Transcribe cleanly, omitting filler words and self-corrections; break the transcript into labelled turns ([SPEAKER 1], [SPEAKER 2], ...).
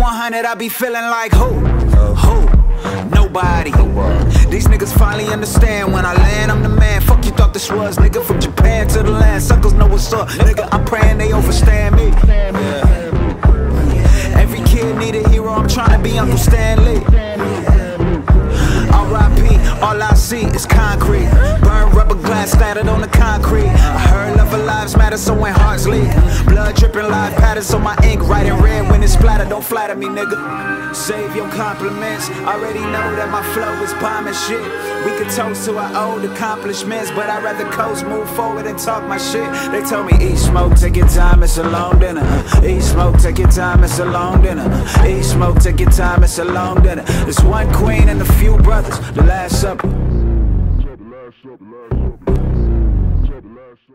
[SPEAKER 1] 100, I be feeling like who? Nobody. These niggas finally understand when I land, I'm the man. Fuck you thought this was, nigga, from Japan to the land. Suckers know what's up, nigga, I'm praying they overstand me. Every kid need a hero, I'm trying to be Uncle Stanley. R.I.P., all I see is concrete. Burn rubber glass splattered on the concrete. I heard love of lives matter, so when hearts leak, blood dripping live patterns, so my ink writing red when it's splattered. Don't flatter me, nigga. Save your compliments. Already know that my flow is bomb and shit. We could toast to our old accomplishments, but I'd rather coast, move forward and talk my shit. They told me eat smoke, take your time, it's a long dinner. Eat smoke, take your time, it's a long dinner. Eat smoke, take your time, it's a long dinner. There's one queen and a few brothers, the Last Supper.